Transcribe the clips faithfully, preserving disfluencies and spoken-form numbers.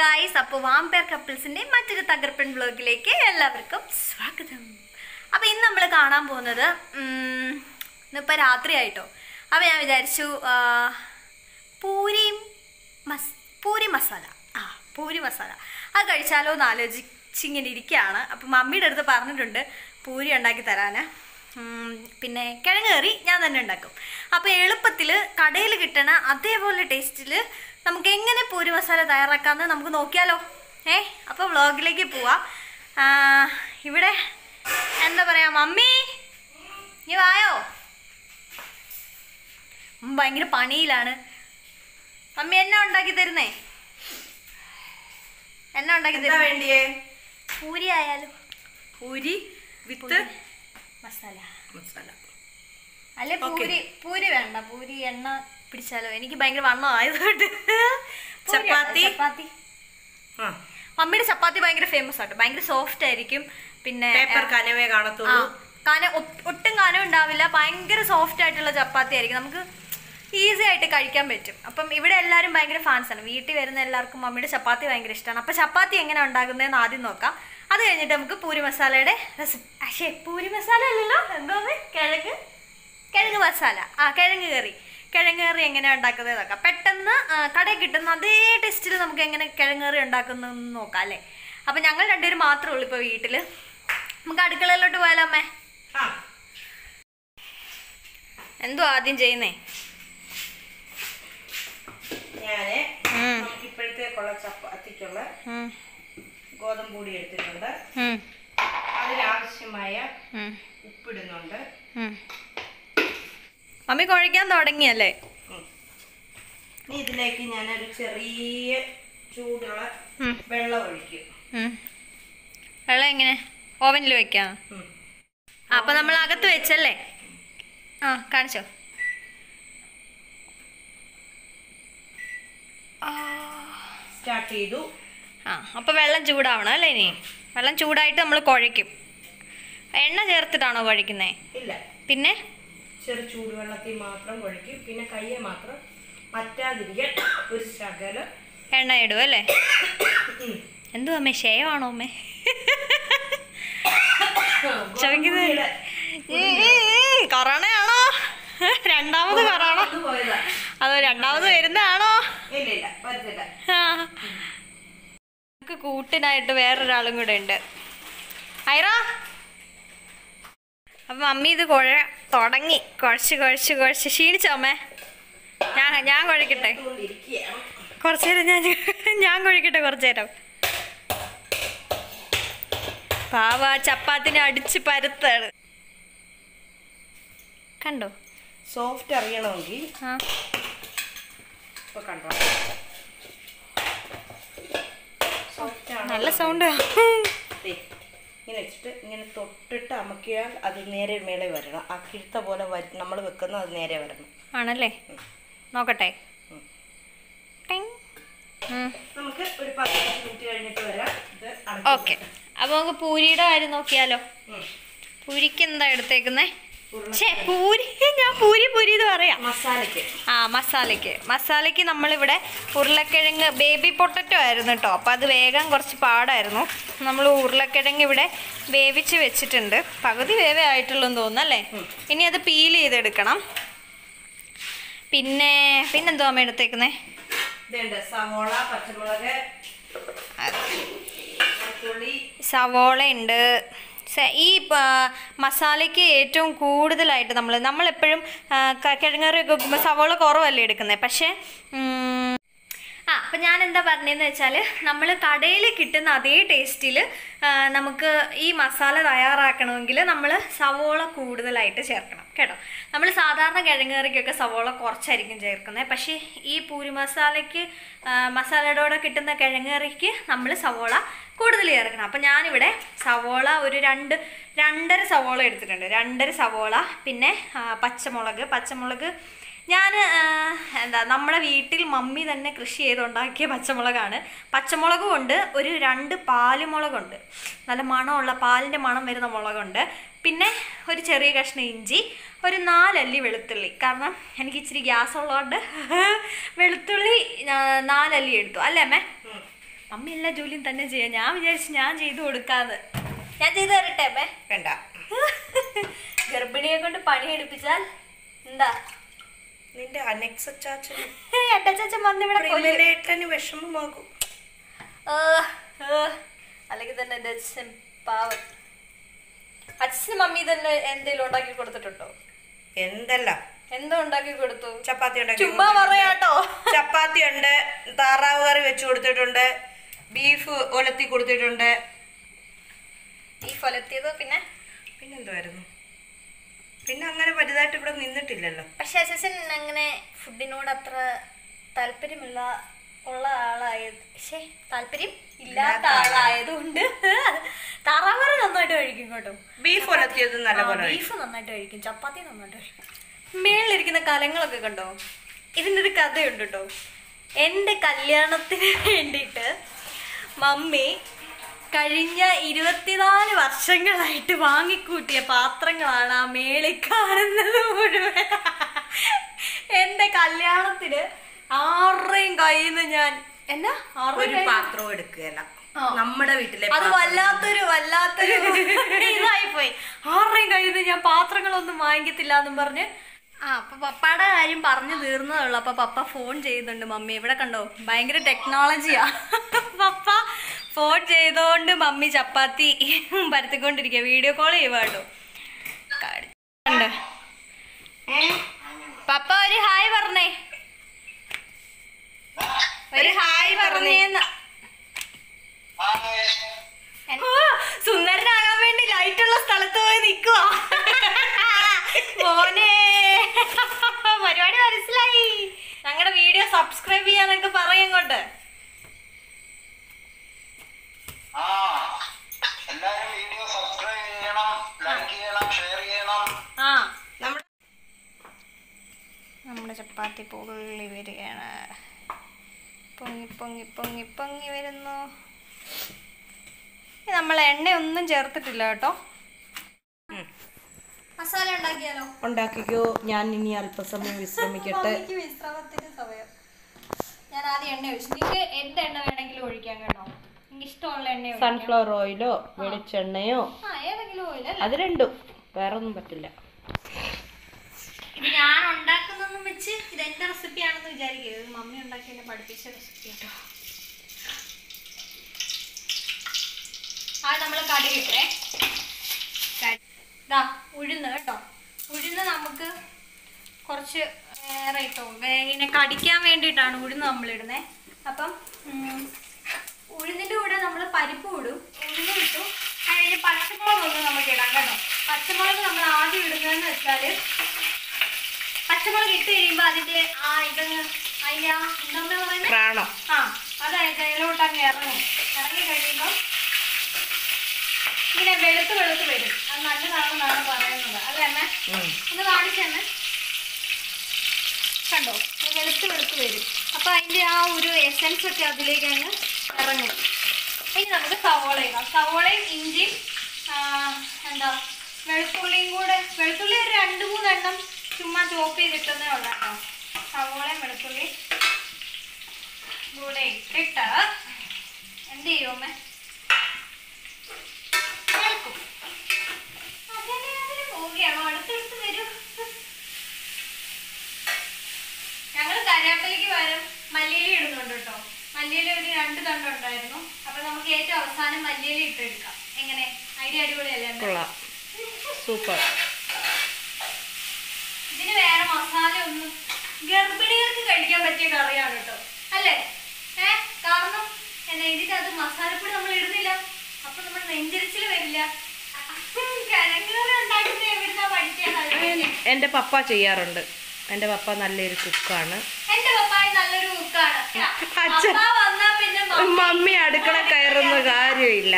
Guys, അപ്പോൾ vampire കപ്പിൾസിന്റെ മറ്റൊരു തകർപ്പൻ വ്ലോഗിലേക്ക് എല്ലാവർക്കും സ്വാഗതം. അപ്പോൾ ഇന്ന് നമ്മൾ കാണാൻ പോകുന്നത് ഇന്നിപ്പോൾ രാത്രി ആയിട്ടോ. അപ്പോൾ ഞാൻ വിചാരിച്ചു പൂരിയും മസ് പൂരി മസാല ആ പൂരി മസാല അത് കഴിച്ചാലോ എന്ന് ആലോചിച്ചിങ്ങനെ ഇരിക്കുകയാണ്. അപ്പോൾ മമ്മിയുടെ അടുത്ത് പറഞ്ഞിട്ടുണ്ട് പൂരി ഉണ്ടാക്കി തരാൻ. പിന്നെ കിഴങ്ങ് കറി ഞാൻ തന്നെ ഉണ്ടാക്കും. അപ്പോൾ എളുപ്പത്തിൽ കടയിൽ കിട്ടണ അതേപോലെ ടേസ്റ്റിൽ നമുക്ക് എങ്ങനെ പൂരി മസാല തയ്യാറാക്കാമെന്ന് നമുക്ക് നോക്കിയാലോ. ഏ അപ്പോൾ വ്ളോഗിലേക്ക് പോവാം. ഇവിടെ എന്താ പറയുക, മമ്മി നീ വായോ, ഭയങ്കര പണിയിലാണ്. മമ്മി എന്നാ ഉണ്ടാക്കി തരുന്നേ? എന്നാ ഉണ്ടാക്കി തരുന്ന വേണ്ടിയേ? പൂരി ആയാലും പൂരി വിത്ത് മസാല മസാല അല്ലെ പൂരി പൂരി വേണ്ട, പൂരി എണ്ണ പിടിച്ചാലോ. എനിക്ക് ഭയങ്കര വണ്ണം ആയതുകൊണ്ട് ചപ്പാത്തി ചപ്പാത്തി മമ്മിയുടെ ചപ്പാത്തി ഭയങ്കര ഫേമസ് ആട്ടോ. ഭയങ്കര സോഫ്റ്റ് ആയിരിക്കും. പിന്നെ കനവേ കാണത്തുള്ളൂ, കന ഒട്ടും കനം ഉണ്ടാവില്ല. ഭയങ്കര സോഫ്റ്റ് ആയിട്ടുള്ള ചപ്പാത്തി ആയിരിക്കും, നമുക്ക് ഈസി ആയിട്ട് കഴിക്കാൻ പറ്റും. അപ്പം ഇവിടെ എല്ലാവരും ഭയങ്കര ഫാൻസാണ്. വീട്ടിൽ വരുന്ന എല്ലാവർക്കും മമ്മിയുടെ ചപ്പാത്തി ഭയങ്കര ഇഷ്ടമാണ്. അപ്പം ചപ്പാത്തി എങ്ങനെ ഉണ്ടാക്കുന്നതെന്ന് ആദ്യം നോക്കാം. അത് കഴിഞ്ഞിട്ട് നമുക്ക് പൂരി മസാലയുടെ റെസിപ്പി. പക്ഷേ പൂരി മസാല അല്ലല്ലോ, എന്തോ കിഴങ്ങ് കിഴങ്ങ് മസാല ആ കിഴങ്ങ് കറി കിഴങ്ങ് കറി എങ്ങനെയാണ് ഉണ്ടാക്കുന്നത് നോക്കാം. പെട്ടെന്ന് കടയിൽ കിട്ടുന്ന അതേ ടെസ്റ്റിൽ നമുക്ക് എങ്ങനെ കിഴങ്ങ് കറി ഉണ്ടാക്കുന്നതെന്ന് നോക്കാം അല്ലേ. അപ്പം ഞങ്ങൾ രണ്ടുപേരും മാത്രമേ ഉള്ളൂ ഇപ്പോൾ വീട്ടിൽ. നമുക്ക് അടുക്കളയിലോട്ട് പോയാലോ അമ്മേ? എന്തോ ആദ്യം ചെയ്യുന്നേ? ഞാന് ഇപ്പോഴത്തേക്കുള്ള ചപ്പാത്തിക്കുള്ള ഗോതമ്പ് പൊടി എടുത്തിട്ടുണ്ട്. അതിനാവശ്യമായ ഉപ്പിടുന്നുണ്ട്. മമ്മി കുഴയ്ക്കാൻ തുടങ്ങിയല്ലേ? ഇനി ഇതിലേക്ക് ഞാനൊരു ചെറിയ ചൂടുള്ള വെള്ളം ഒഴിക്കും. വെള്ളം എങ്ങനെ? ഓവനിൽ വെക്കാം. അപ്പൊ നമ്മൾ അകത്ത് വെച്ചല്ലേ? ആ കാണിച്ചോ. സ്റ്റാർട്ട് ചെയ്തു. ആ അപ്പൊ വെള്ളം ചൂടാവണം അല്ലേ? ഇനി വെള്ളം ചൂടായിട്ട് നമ്മൾ കുഴയ്ക്കും. എണ്ണ ചേർത്തിട്ടാണോ കുഴയ്ക്കുന്നേ? ഇല്ല, പിന്നെ ചെറു ചൂടുവെള്ളത്തിൽ മാത്രം കുഴയ്ക്കും. പിന്നെ കയ്യെ മാത്രം മറ്റാതിരിക്കാൻ ഒരു ശകലം എണ്ണ ഇടും അല്ലേ? എന്തുവാ അമ്മേ, ഷേവാണോ അമ്മേ ചോദിക്കുന്നത്? കൊറോണയാണോ? രണ്ടാമത് കൊറോണ അതോ രണ്ടാമത് വരുന്നതാണോ? നമുക്ക് കൂട്ടിനായിട്ട് വേറൊരാളും കൂടെ ഉണ്ട്, ഐറ. അപ്പം മമ്മി ഇത് കുഴ തുടങ്ങി. കുഴച്ച് കുഴച്ച് കുഴച്ച് ക്ഷീണിച്ചോ അമ്മേ? ഞാൻ ഞാൻ കുഴക്കട്ടെ കുറച്ചു നേരം. ഞാൻ ഞാൻ കുഴക്കട്ടെ കുറച്ചു നേരം. പാവ ചപ്പാത്തിനെ അടിച്ച് പരുത്താണ്. കണ്ടോ സോഫ്റ്റ് അറിയണമെങ്കിൽ ആ കണ്ടോ, നല്ല സൗണ്ട്. ഇങ്ങനെ വെച്ചിട്ട് ഇങ്ങനെ തൊട്ടിട്ട് അമക്കിയാൽ അത് നേരെ മേലെ വരണം. ആ കിഴുത്ത പോലെ നമ്മൾ വെക്കുന്ന അത് നേരെ വരണം. ആണല്ലേ? നോക്കട്ടെ. നമുക്ക് ഒരു പത്ത് മിനിറ്റ് കഴിഞ്ഞിട്ട് വരാം. ഓക്കെ, അപ്പൊ നമുക്ക് പൂരിയുടെ കാര്യം നോക്കിയാലോ. പൂരിക്ക് എന്താ എടുത്തേക്കുന്നേ? പൂരി ഞാൻ പൂരി പൂരി എന്ന് പറയാം. മസാലയ്ക്ക് ആ മസാലയ്ക്ക് മസാലയ്ക്ക് നമ്മളിവിടെ ഉരുളക്കിഴങ്ങ് ബേബി പൊട്ടറ്റോ ആയിരുന്നു കേട്ടോ. അപ്പം അത് വേഗം കുറച്ച് പാടായിരുന്നു. നമ്മൾ ഉരുളക്കിഴങ്ങ് ഇവിടെ വേവിച്ച് വെച്ചിട്ടുണ്ട്. പകുതി വേവേ ആയിട്ടുള്ളൂ എന്ന് തോന്നുന്നു അല്ലേ? ഇനി അത് പീൽ ചെയ്തെടുക്കണം. പിന്നെ പിന്നെന്തോ അമ്മ എടുത്തേക്കുന്നേ? സവോള, പച്ചമുളക്, സവോള ഉണ്ട്. ഈ മസാലയ്ക്ക് ഏറ്റവും കൂടുതലായിട്ട് നമ്മൾ നമ്മളെപ്പോഴും കിഴങ്ങറിയൊക്കെ വെക്കുമ്പോൾ സവോള കുറവല്ലേ എടുക്കുന്നത്. പക്ഷേ ആ അപ്പം ഞാൻ എന്താ പറഞ്ഞതെന്ന് വെച്ചാൽ നമ്മൾ കടയിൽ കിട്ടുന്ന അതേ ടേസ്റ്റിൽ നമുക്ക് ഈ മസാല തയ്യാറാക്കണമെങ്കിൽ നമ്മൾ സവോള കൂടുതലായിട്ട് ചേർക്കണം കേട്ടോ. നമ്മൾ സാധാരണ കിഴങ്ങറിക്കൊക്കെ സവോള കുറച്ചായിരിക്കും ചേർക്കുന്നത്. പക്ഷേ ഈ പൂരി മസാലയ്ക്ക് മസാലയുടെ കൂടെ കിട്ടുന്ന കിഴങ്ങറിക്ക് നമ്മൾ സവോള കൂടുതൽ ചേർക്കണം. അപ്പം ഞാനിവിടെ സവോള ഒരു രണ്ട് രണ്ടര സവോള എടുത്തിട്ടുണ്ട്. രണ്ടര സവോള, പിന്നെ പച്ചമുളക് പച്ചമുളക് ഞാൻ എന്താ നമ്മുടെ വീട്ടിൽ മമ്മി തന്നെ കൃഷി ചെയ്തുണ്ടാക്കിയ പച്ചമുളകാണ്. പച്ചമുളകും ഉണ്ട്, ഒരു രണ്ട് പാലുമുളകുണ്ട്, നല്ല മണമുള്ള പാലിൻ്റെ മണം വരുന്ന മുളകുണ്ട്. പിന്നെ ഒരു ചെറിയ കഷ്ണം ഇഞ്ചി, ഒരു നാലല്ലി വെളുത്തുള്ളി. കാരണം എനിക്ക് ഇച്ചിരി ഗ്യാസ് ഉള്ളതുകൊണ്ട് വെളുത്തുള്ളി നാലല്ലി എടുത്തു അല്ലേ അമ്മേ? അമ്മ എല്ലാ ജോലിയും തന്നെ ചെയ്യാം. ഞാൻ വിചാരിച്ചു ഞാൻ ചെയ്തു കൊടുക്കാന്ന്. ഞാൻ ചെയ്തു തരട്ടെ അമ്മേ? വേണ്ട. ഗർഭിണിയെ കൊണ്ട് പണിയെടുപ്പിച്ചാൽ എന്താ നിന്റെ അനക്സച്ചാച്ചന് അച്ഛൻ വന്നിവിടെ വിഷമമാകും. അല്ലെങ്കിൽ തന്നെ എന്റെ അച്ഛൻ പാവം. അച്ഛന് മമ്മി തന്നെ എന്തെങ്കിലും ഉണ്ടാക്കി കൊടുത്തിട്ടുണ്ടോ? എന്തല്ല എന്തോ ഉണ്ടാക്കി കൊടുത്തു? ചപ്പാത്തി ഉണ്ടാക്കി. ചുമ്മാ പറയാട്ടോ. ചപ്പാത്തി ഉണ്ട്, താറാവ് കറി വെച്ച് കൊടുത്തിട്ടുണ്ട്, ബീഫ് ഒലത്തി കൊടുത്തിട്ടുണ്ട്. ബീഫ് ഒലത്തിയതോ? പിന്നെ പിന്നെന്തുവായിരുന്നു? പിന്നെ അങ്ങനെ വലുതായിട്ട് ഇവിടെ നിന്നിട്ടില്ലല്ലോ. പക്ഷെ അച്ഛൻ അങ്ങനെ ഫുഡിനോട് അത്ര താല്പര്യമില്ല ഉള്ള ആളായത്. പക്ഷേ താല്പര്യം ഇല്ലാത്ത ആളായതുകൊണ്ട് താറാവറി നന്നായിട്ട് കഴിക്കും കേട്ടോ. ബീഫ് ഒലത്തിയത് നല്ലപോലെ ബീഫ് നന്നായിട്ട് കഴിക്കും, ചപ്പാത്തി നന്നായിട്ട് കഴിക്കും. മേളിലിരിക്കുന്ന കലങ്ങളൊക്കെ കണ്ടോ? ഇതിൻ്റെ ഒരു കഥയുണ്ട് കേട്ടോ. എൻ്റെ കല്യാണത്തിന് വേണ്ടിയിട്ട് മമ്മി കഴിഞ്ഞ ഇരുപത്തിനാല് വർഷങ്ങളായിട്ട് വാങ്ങിക്കൂട്ടിയ പാത്രങ്ങളാണ് ആ മേളിൽ കാണുന്നത് മുഴുവൻ. എൻ്റെ കല്യാണത്തിന് ആരുടെയും കയ്യിൽ നിന്ന് ഞാൻ എന്നാ ഒരു പാത്രവും എടുക്കുകയല്ല. നമ്മുടെ വീട്ടിലെ അത് വല്ലാത്തൊരു വല്ലാത്തൊരു ഇതായിപ്പോയി. ആരുടെയും കയ്യിൽ നിന്ന് ഞാൻ പാത്രങ്ങളൊന്നും വാങ്ങിക്കത്തില്ല എന്നും പറഞ്ഞ്. ആ അപ്പൊ പപ്പയുടെ കാര്യം പറഞ്ഞു തീർന്നതുള്ളൂ. അപ്പൊ പപ്പ ഫോൺ ചെയ്യുന്നുണ്ട് മമ്മി. ഇവിടെ കണ്ടോ, ഭയങ്കര ടെക്നോളജിയാ. പപ്പ ഫോൺ ചെയ്തോണ്ട് മമ്മി ചപ്പാത്തി പരത്തിക്കൊണ്ടിരിക്കുക. വീഡിയോ കോൾ ചെയ്യുക കേട്ടോ. പപ്പ ഒരു ഹായ് പറഞ്ഞേ, ഒരു ഹായ് പറഞ്ഞേന്ന്. സുന്ദരനാകാൻ വേണ്ടി ലൈറ്റുള്ള സ്ഥലത്ത് പോയി നിക്കുവാ മോനെ. പരിപാടി മനസ്സിലായി. ഞങ്ങളുടെ വീഡിയോ സബ്സ്ക്രൈബ് ചെയ്യാനൊക്കെ പറയും കൊണ്ട്. ആ നമ്മുടെ ചപ്പാത്തി പൊള്ളി വരികയാണ്. പൊങ്ങി പൊങ്ങി പൊങ്ങി പൊങ്ങി വരുന്നു. നമ്മൾ എണ്ണയൊന്നും ചേർത്തിട്ടില്ല കേട്ടോ. മസാല ഉണ്ടാക്കിയാലോ? ഉണ്ടാക്കിക്കോ. ഞാൻ ഇനി അല്പസമയം വിശ്രമിക്കട്ടെ. വിശ്രമത്തിന് സമയം. ഞാൻ ആദ്യം എണ്ണ ഒഴിച്ചു. നിങ്ങൾക്ക് എന്ത് എണ്ണ വേണമെങ്കിലും ഒഴിക്കാം കേട്ടോ. നിങ്ങൾക്ക് ഇഷ്ടമുള്ള എണ്ണ. സൺഫ്ലവർ ഓയിലോ വെളിച്ചെണ്ണയോ ഏതെങ്കിലും ഓയിൽ. അത് രണ്ടും, വേറൊന്നും പറ്റില്ല. ഇത് ഞാൻ ഉണ്ടാക്കുന്നൊന്നും വെച്ച് ഇത് എന്റെ റെസിപ്പിയാണെന്ന് വിചാരിക്കരുത്. മമ്മി ഉണ്ടാക്കി എന്നെ പഠിപ്പിച്ച റെസിപ്പി കേട്ടോ. അത് നമ്മൾ കടുകിട്ടേ. ഇതാ ഉഴുന്ന് കേട്ടോ. ഉഴുന്ന് നമുക്ക് കുറച്ച് ഏറെ ഇട്ടോ. ഇങ്ങനെ കടിക്കാൻ വേണ്ടിയിട്ടാണ് ഉഴുന്ന് നമ്മളിടുന്നത്. അപ്പം ഉഴുന്നിൻ്റെ കൂടെ നമ്മൾ പരിപ്പ് ഇടും. ഉഴുന്ന് ഇട്ടു കഴിഞ്ഞ് പച്ചമുളക് ഒന്ന് നമുക്ക് ഇടാം കേട്ടോ. പച്ചമുളക് നമ്മൾ ആദ്യം ഇടുന്നതെന്ന് വെച്ചാൽ പച്ചമുളക് ഇട്ട് കഴിയുമ്പോൾ അതിൻ്റെ ആ ഇതങ്ങ് അതിൻ്റെ ആ എന്താ പറയുന്നത് ആ അതായത് അതിലോട്ട് അങ്ങ് ഇറങ്ങും. ഇറങ്ങി കഴിയുമ്പോൾ ഇങ്ങനെ വെളുത്ത് വെളുത്ത് വരും. അത് നല്ലതാണെന്നാണ് പറയുന്നത്. അല്ലേ അമ്മ? ഒന്ന് കാണിച്ചു തന്നെ. കണ്ടോ, വെളുത്ത് വെളുത്ത് വരും. അപ്പോൾ അതിൻ്റെ ആ ഒരു എസൻസ് ഒക്കെ അതിലേക്ക് അങ്ങ് ഇറങ്ങും. ഇനി നമുക്ക് സവോള ഇടാം. സവോളയും ഇഞ്ചിയും എന്താ വെളുത്തുള്ളിയും കൂടെ. വെളുത്തുള്ളി ഒരു രണ്ട് മൂന്നെണ്ണം ചുമ്മാ ചോപ്പ് ചെയ്തിട്ടേ ഉള്ളൂ കേട്ടോ. സവോളയും വെളുത്തുള്ളിയും കൂടെ ഇട്ടിട്ട് എന്ത് ചെയ്യും അമ്മ? പോവുകയാണോ? അടുത്തടുത്ത് വരും. ഞങ്ങൾ കറിവേപ്പിലയ്ക്ക് പകരം മല്ലിയില ഇടുന്നുണ്ട് കേട്ടോ. മല്ലിയില ഒരു രണ്ട് തണ്ടുണ്ടായിരുന്നു. അപ്പൊ നമുക്ക് ഏറ്റവും അവസാനം മല്ലിയില ഇട്ടെടുക്കാം. എങ്ങനെ? ഐഡിയ അടിപൊളിയല്ലേ? സൂപ്പർ. ഇതിന് വേറെ മസാല ഒന്നും. ഗർഭിണികൾക്ക് കഴിക്കാൻ പറ്റിയ കറിയാണ് കേട്ടോ. അല്ലേ? ഏ കാരണം എന്നാ ഇതിന്റെ അത് മസാലപ്പൊടി നമ്മൾ ഇടുന്നില്ല. അപ്പൊ നമ്മൾ നെഞ്ചരിച്ചിൽ വരില്ല. എന്റെ പപ്പ ചെയ്യാറുണ്ട്. എന്റെ പപ്പ നല്ലൊരു കുക്കാണ്. എന്റെ പപ്പായ നല്ലൊരു കുക്കാണ്. അച്ഛൻ മമ്മി അടുക്കള കയറുന്ന കാര്യമില്ല.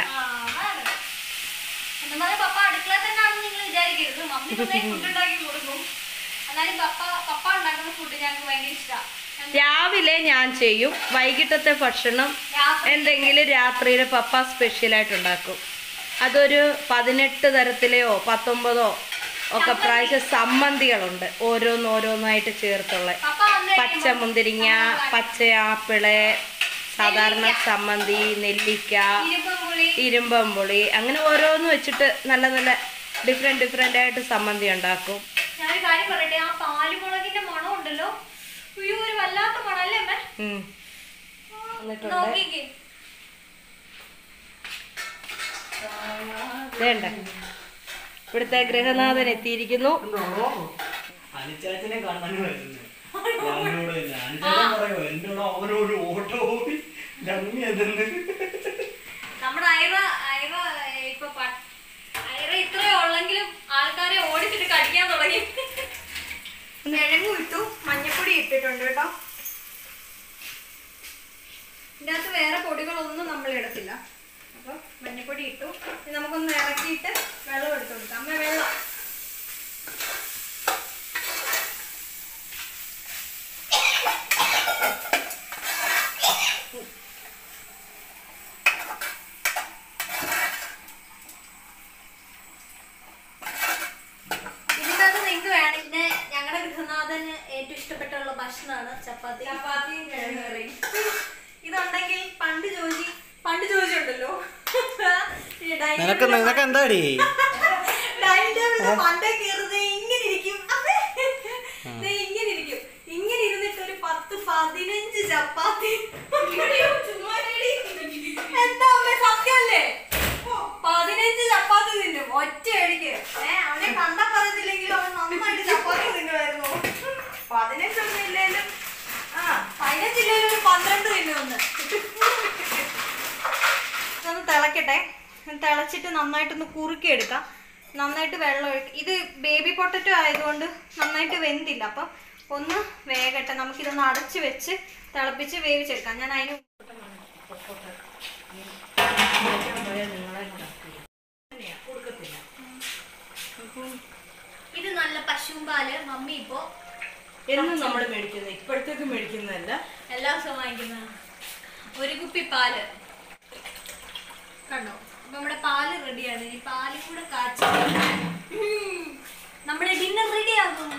പപ്പ അടുക്കള തന്നെയാണെന്ന് നിങ്ങൾ വിചാരിക്കരുത്. മമ്മി ഫുഡ് ഉണ്ടാക്കി കൊടുക്കും. എന്നാലും പപ്പ പപ്പ ഉണ്ടാക്കുന്ന ഫുഡ് ഞങ്ങൾക്ക് ഭയങ്കര ഇഷ്ടമാണ്. രാവിലെ ഞാൻ ചെയ്യും. വൈകിട്ടത്തെ ഭക്ഷണം എന്തെങ്കിലും രാത്രിയിൽ പപ്പ സ്പെഷ്യലായിട്ട് ഉണ്ടാക്കും. അതൊരു പതിനെട്ട് തരത്തിലെയോ പത്തൊമ്പതോ ഒക്കെ പ്രാവശ്യം സമ്മന്തികളുണ്ട്. ഓരോന്നോരോന്നായിട്ട് ചേർത്തുള്ള പച്ച മുന്തിരിങ്ങ, പച്ച ആപ്പിള്, സാധാരണ ചമ്മന്തി, നെല്ലിക്ക, ഇരുമ്പുളി, ഇരുമ്പമ്പുളി, അങ്ങനെ ഓരോന്ന് വെച്ചിട്ട് നല്ല നല്ല ഡിഫറെന്റ് ഡിഫറെന്റ് ആയിട്ട് ചമ്മന്തി ഉണ്ടാക്കും. ഞാനൊരു കാര്യം പറയട്ടെ, ആ പാലുമുളകിന്റെ മണം ഉണ്ടല്ലോ, അയ്യോ ഒരു വല്ലാത്ത മണല്ലേ അമ്മേ. നോക്കിക്കേ, വേണ്ട ഇവിടുത്തെ ഗൃഹനാഥൻ എത്തിയിരിക്കുന്നു. നമ്മുടെ ഐറ ഐറ ഇപ്പൊ ഐറ ഇത്രയേ ഉള്ളെങ്കിലും ആൾക്കാരെ ഓടിച്ചിട്ട് കടിക്കാൻ തുടങ്ങി. കിഴങ്ങും ഇട്ടു, മഞ്ഞപ്പൊടി ഇട്ടിട്ടുണ്ട് കേട്ടോ. ഇതിൻ്റെ അകത്ത് വേറെ പൊടികളൊന്നും നമ്മൾ ഇടത്തില്ല. അപ്പൊ മഞ്ഞപ്പൊടി ഇട്ടു. നമുക്കൊന്ന് ഇറക്കിയിട്ട് വെള്ളം എടുത്തു കൊടുക്കാം. അമ്മ വെള്ളം ഏറ്റവും ഇഷ്ടപ്പെട്ടുള്ള ഭക്ഷണമാണ് ചപ്പാത്തി ചപ്പാത്തിയും കിഴങ്ങറിയും. ഇതുണ്ടെങ്കിൽ പണ്ട് ജോജി പണ്ട് ജോജി ഉണ്ടല്ലോ പണ്ടേ കയറുന്നത് ഇങ്ങനെ ഇരിക്കും, ഇങ്ങനെ ഇരിക്കും. ഇങ്ങനെ ഇരുന്നിട്ട് ഒരു പത്ത് പതിനഞ്ച് ചപ്പാത്തി. എന്താ സത്യല്ലേ? പതിനഞ്ച് ചപ്പാത്തി തിന്നും ഒറ്റ അടിക്ക്. ഏഹ് അവനെ കണ്ടാ പറയത്തില്ലെങ്കിലും അവൻ നന്നായിട്ട് ചപ്പാത്തി തിന്നുമായിരുന്നു. പതിനഞ്ചൊന്നും ഇല്ലേലും ആ പതിനഞ്ചില്ലേലും ഒരു പന്ത്രണ്ട് തിന്നുമെന്ന്. ഇതൊന്ന് തിളക്കട്ടെ. തിളച്ചിട്ട് നന്നായിട്ടൊന്ന് കുറുക്കിയെടുക്കാം. നന്നായിട്ട് വെള്ളം ഒഴിക്കും. ഇത് ബേബി പൊട്ടറ്റോ ആയതുകൊണ്ട് നന്നായിട്ട് വെന്തില്ല. അപ്പം ഒന്ന് വേഗട്ടെ. നമുക്കിതൊന്ന് അടച്ച് വെച്ച് തിളപ്പിച്ച് വേവിച്ചെടുക്കാം. ഞാൻ അതിന് ഇത് നല്ല പശുവും പാല് മമ്മി ഇപ്പോ എന്നും നമ്മൾ മേടിക്കുന്നത്, ഇപ്പോഴത്തേക്ക് മേടിക്കുന്നതല്ല, എല്ലാ ദിവസവും വാങ്ങിക്കുന്ന ഒരു കുപ്പി പാല് കണ്ടോ. അപ്പൊ നമ്മുടെ പാല് റെഡിയാണ്. ഈ പാലും കൂടെ കാച്ചി നമ്മുടെ ഡിന്നർ റെഡിയാകും.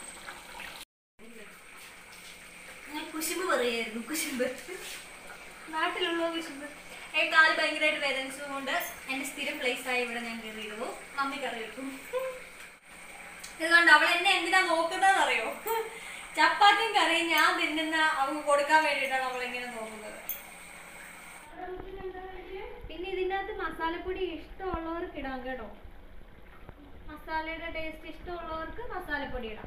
ഞാൻ കുശുമ്പ് പറയായിരുന്നു. കുശുമ്പ് നാട്ടിലുള്ള കുശുമ്പ്. ഏ കാല് ഭയങ്കരമായിട്ട് വേദനിച്ചതുകൊണ്ട് എന്റെ സ്ഥിരം പ്ലേസ് ആയി ഇവിടെ ഞാൻ കയറിയിരുന്നു. മമ്മി കറി വെക്കും. ഇതുകൊണ്ട് അവൾ എന്നെ എന്തിനാ നോക്കുന്നതെന്ന് അറിയോ? ചപ്പാത്തിയും കറിയും ഞാൻ തിന്നുന്ന അവൾക്ക് കൊടുക്കാൻ വേണ്ടിയിട്ടാണ് അവൾ എങ്ങനെ നോക്കുന്നത്. പിന്നെ ഇതിൻ്റെ അകത്ത് മസാലപ്പൊടി ഇഷ്ടമുള്ളവർക്ക് ഇടാം കേട്ടോ. മസാലയുടെ ടേസ്റ്റ് ഇഷ്ടമുള്ളവർക്ക് മസാലപ്പൊടി ഇടാം.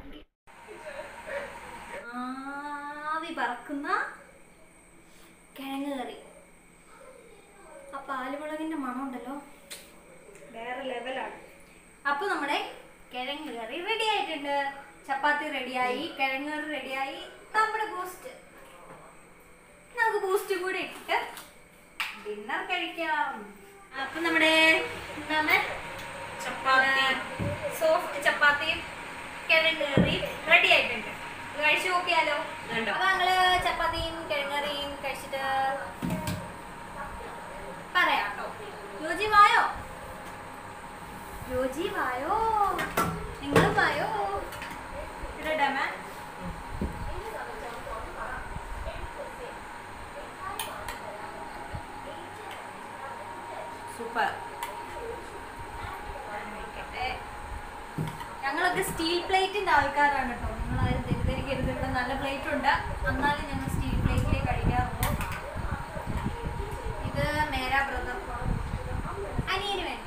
ആവി പറക്കുന്ന കിഴങ്ങ് കറി. ആ പാലുമുളകിന്റെ മണം ഉണ്ടല്ലോ, വേറെ ലെവലാണ്. അപ്പൊ നമ്മുടെ കിഴങ്ങ് കറി റെഡി ആയിട്ടുണ്ട്. ചപ്പാത്തി റെഡിയായി, കിഴങ്ങ് കറി റെഡിയായി. നമ്മുടെ ബൂസ്റ്റ്, നമുക്ക് ബൂസ്റ്റ് കൂടി ഇട്ടിട്ട് ഡിന്നർ കഴിക്കാം. അപ്പൊ നമ്മുടെ എന്താണ് ചപ്പാത്തി, സോഫ്റ്റ് ചപ്പാത്തിയും കിഴങ്ങ് കറിയും റെഡി ആയിട്ടുണ്ട്. കഴിച്ചു നോക്കിയാലോ? അപ്പൊ ഞങ്ങള് ചപ്പാത്തിയും കിഴങ്ങ് കറിയും കഴിച്ചിട്ട് പറയാം. യോജി വായോ, യോജി വായോ, നിങ്ങളും വായോ. ഇടമ സൂപ്പർ. ഞങ്ങളൊക്കെ സ്റ്റീൽ പ്ലേറ്റിന്റെ ആൾക്കാരാണ് കേട്ടോ. നിങ്ങൾ ആരും തെറ്റിദ്ധരിക്കരുത്. ഇവിടെ നല്ല പ്ലേറ്റ് ഉണ്ട്, എന്നാലും ഞങ്ങൾ സ്റ്റീൽ പ്ലേറ്റിലേ കഴിക്കാറുള്ളൂ. ഇത് മേരാ ബ്രദർ അനിയന് വേണ്ടി.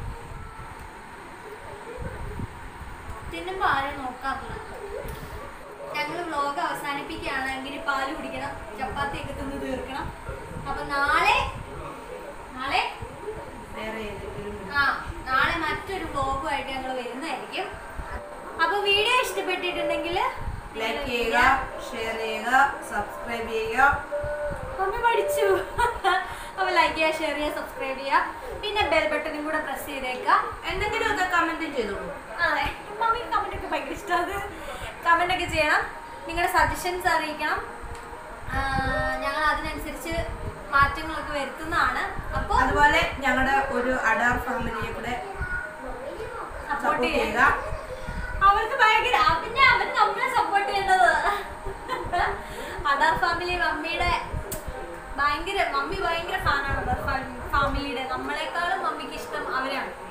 തിന്നുമ്പോൾ ആരും നോക്കാറില്ല. ഞങ്ങൾ വ്ലോഗ് അവസാനിപ്പിക്കുകയാണെങ്കിൽ പാല് കുടിക്കണം, ചപ്പാത്തിയൊക്കെ തിന്ന് തീർക്കണം. അപ്പൊ നാളെ നാളെ ആ നാളെ മറ്റൊരു വ്ലോഗുമായിട്ട് ഞങ്ങൾ വരുന്നതായിരിക്കും. അപ്പൊ വീഡിയോ ഇഷ്ടപ്പെട്ടിട്ടുണ്ടെങ്കിൽ ലൈക്ക് ചെയ്യുക, ഷെയർ ചെയ്യുക, സബ്സ്ക്രൈബ് ചെയ്യുക. മമ്മി പഠിച്ചു. അപ്പൊ ലൈക്ക് ചെയ്യുക, ഷെയർ ചെയ്യുക, സബ്സ്ക്രൈബ് ചെയ്യുക. പിന്നെ ബെൽ ബട്ടണും കൂടെ പ്രസ് ചെയ്തേക്കുക. എന്തെങ്കിലും ഒക്കെ കമന്റും ചെയ്തോളൂ. അതെ, മമ്മി കമന്റ് ഒക്കെ ഭയങ്കര ഇഷ്ടമാണ്. കമന്റ് ഒക്കെ ചെയ്യണം, നിങ്ങളുടെ സജഷൻസ് അറിയിക്കണം. ഞങ്ങൾ അതിനനുസരിച്ച് മാറ്റങ്ങളൊക്കെ വരുത്തുന്നതാണ്. അപ്പോൾ അതുപോലെ ഞങ്ങളുടെ ഒരു അഡാർ ഫാമിലിയെ കൂടെ സപ്പോർട്ട് ചെയ്യുക. അവർക്ക് ഭയങ്കര പിന്നെ അവർ നമ്മളെ സപ്പോർട്ട് ചെയ്യേണ്ടത്. അഡാർ ഫാമിലി മമ്മിയുടെ ഭയങ്കര മമ്മി ഭയങ്കര ഫാനാണ് ഫാമിലിയുടെ. നമ്മളെക്കാളും മമ്മിക്ക് ഇഷ്ടം അവരാണ്.